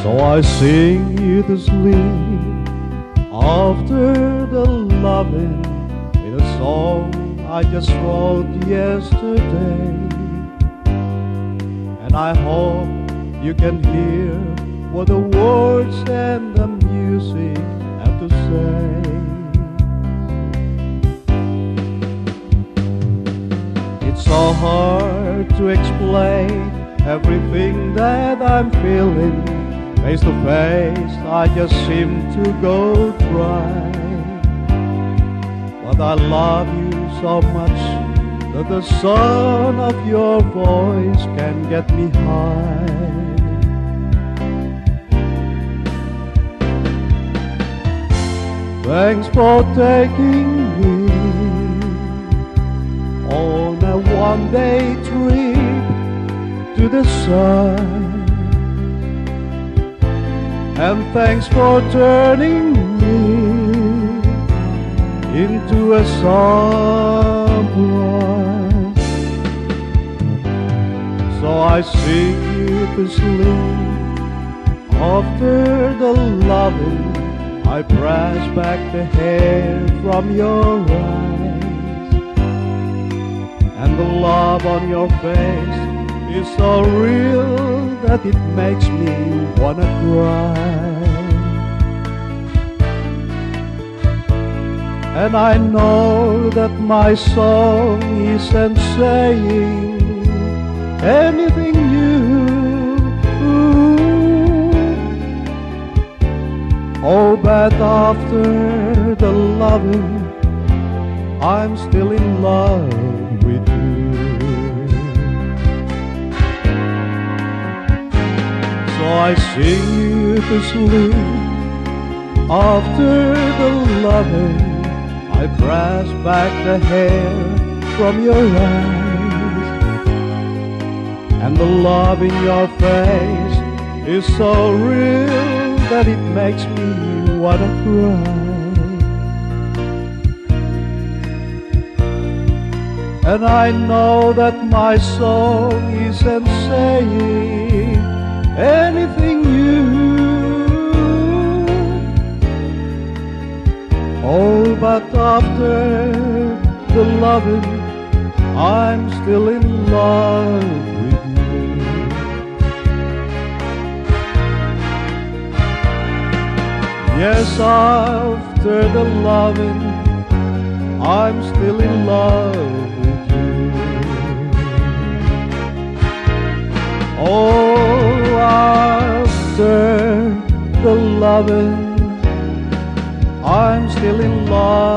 So I sing you to sleep after the loving in a song I just wrote yesterday. And I hope you can hear what the words and the music have to say. It's so hard to explain everything that I'm feeling. Face to face, I just seem to go dry. But I love you so much that the sound of your voice can get me high. Thanks for taking me on a one-day trip to the sun. And thanks for turning me into a someone. So I sing you to sleep after the loving. I brush back the hair from your eyes, and the love on your face is so real that it makes me wanna cry. And I know that my song isn't saying anything new. Oh, but after the loving, I'm still in love with you. So I sing you to sleep after the loving. I brush back the hair from your eyes, and the love in your face is so real that it makes me wanna cry. And I know that my song isn't saying anything new. Oh, but after the loving, I'm still in love with you. Yes, after the loving, I'm still in love with you. Oh, after the loving, I'm still in love